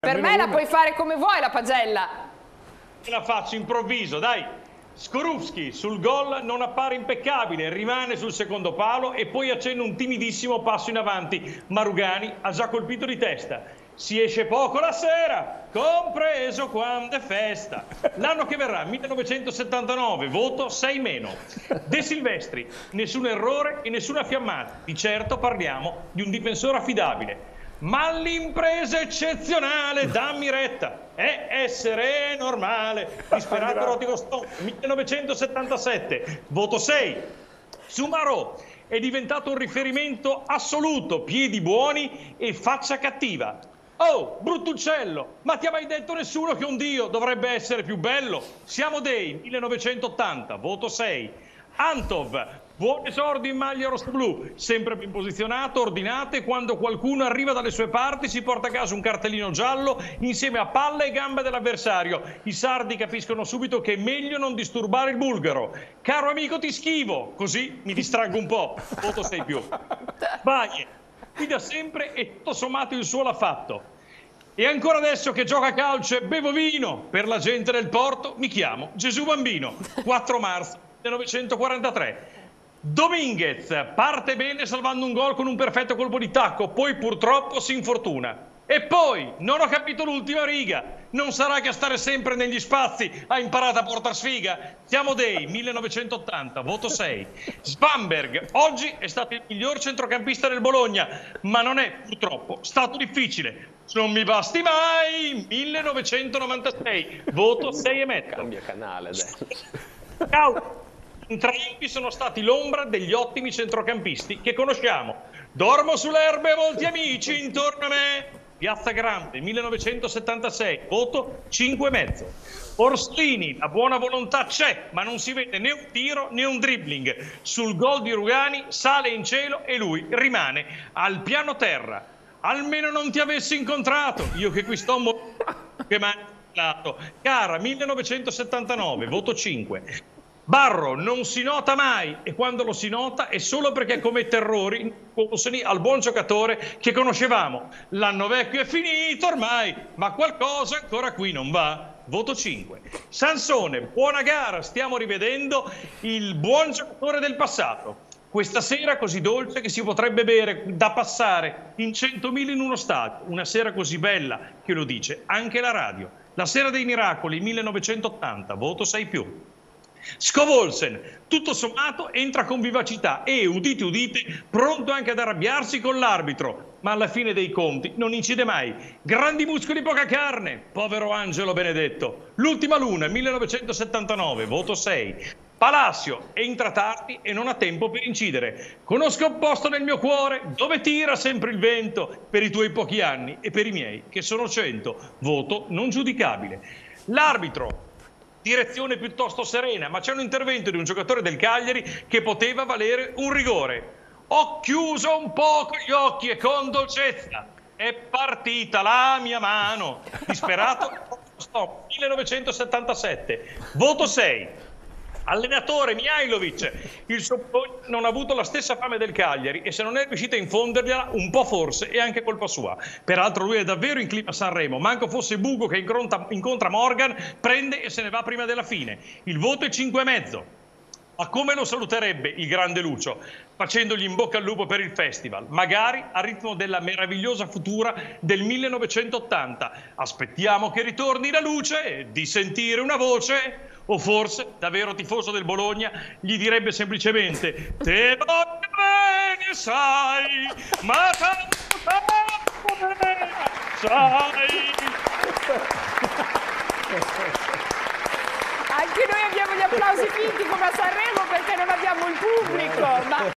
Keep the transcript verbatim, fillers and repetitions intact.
Per me la puoi fare come vuoi la pagella. La faccio improvviso, dai. Skorupski sul gol non appare impeccabile, rimane sul secondo palo e poi accenna un timidissimo passo in avanti. Marugani ha già colpito di testa. Si esce poco la sera, compreso quando è festa. L'anno che verrà, millenovecentosettantanove, voto sei meno. De Silvestri, nessun errore e nessuna fiammata. Di certo parliamo di un difensore affidabile. Ma l'impresa eccezionale, dammi retta, è essere normale. Disperato Rotico Stone, millenovecentosettantasette, voto sei. Sumarò è diventato un riferimento assoluto, piedi buoni e faccia cattiva. Oh, bruttuccello, ma ti ha mai detto nessuno che un dio dovrebbe essere più bello? Siamo dei, millenovecentottanta, voto sei. Antov, buon esordio in maglia rosso-blu, sempre ben posizionato, ordinato, e quando qualcuno arriva dalle sue parti si porta a casa un cartellino giallo insieme a palla e gambe dell'avversario. I sardi capiscono subito che è meglio non disturbare il bulgaro. Caro amico, ti schivo, così mi distraggo un po', voto sei più. Bagni, qui da sempre e tutto sommato il suo l'ha fatto. E ancora adesso che gioca a calcio e bevo vino, per la gente del Porto mi chiamo Gesù Bambino. quattro marzo millenovecentoquarantatré. Dominguez parte bene salvando un gol con un perfetto colpo di tacco, poi purtroppo si infortuna. E poi, non ho capito l'ultima riga, non sarà che a stare sempre negli spazi ha imparato a portar sfiga? Siamo dei, millenovecentottanta, voto sei. Svanberg, oggi è stato il miglior centrocampista del Bologna, ma non è purtroppo stato difficile. Non mi basti mai, millenovecentonovantasei, voto sei e mezzo. Cambia canale adesso. Ciao. Entrambi sono stati l'ombra degli ottimi centrocampisti che conosciamo. Dormo sulle erbe molti amici intorno a me. Piazza Grande, millenovecentosettantasei, voto cinque e mezzo. Orslini, la buona volontà c'è, ma non si vede né un tiro né un dribbling. Sul gol di Rugani sale in cielo e lui rimane al piano terra. Almeno non ti avessi incontrato, io che qui sto mo- che mi ha cara, millenovecentosettantanove, voto cinque. Barro non si nota mai e quando lo si nota è solo perché commette errori consoni al buon giocatore che conoscevamo. L'anno vecchio è finito ormai, ma qualcosa ancora qui non va. Voto cinque. Sansone, buona gara, stiamo rivedendo il buon giocatore del passato. Questa sera così dolce che si potrebbe bere da passare in centomila in uno stadio. Una sera così bella che lo dice anche la radio. La sera dei miracoli, millenovecentottanta, voto sei più. Scovolsen, tutto sommato, entra con vivacità e, udite udite, pronto anche ad arrabbiarsi con l'arbitro, ma alla fine dei conti non incide mai. Grandi muscoli, poca carne, povero Angelo Benedetto. L'ultima luna, millenovecentosettantanove, voto sei. Palacio, entra tardi e non ha tempo per incidere. Conosco un posto nel mio cuore dove tira sempre il vento, per i tuoi pochi anni e per i miei, che sono cento, voto non giudicabile. L'arbitro, direzione piuttosto serena, ma c'è un intervento di un giocatore del Cagliari che poteva valere un rigore. Ho chiuso un poco gli occhi e con dolcezza è partita la mia mano. Disperato, stop, millenovecentosettantasette, voto sei. Allenatore Mihailovic, il suo non ha avuto la stessa fame del Cagliari e se non è riuscito a infondergliela un po' forse è anche colpa sua. Peraltro lui è davvero in clima Sanremo, manco fosse Bugo che incontra, incontra Morgan, prende e se ne va prima della fine. Il voto è cinque e mezzo. Ma come lo saluterebbe il grande Lucio? Facendogli in bocca al lupo per il festival, magari a ritmo della meravigliosa futura del millenovecentottanta. Aspettiamo che ritorni la luce, di sentire una voce, o forse, da vero tifoso del Bologna, gli direbbe semplicemente te voglio bene, sai, ma tanto tanto bene, sai. Anche noi abbiamo gli applausi finti come a Sanremo perché non abbiamo il pubblico. Ma...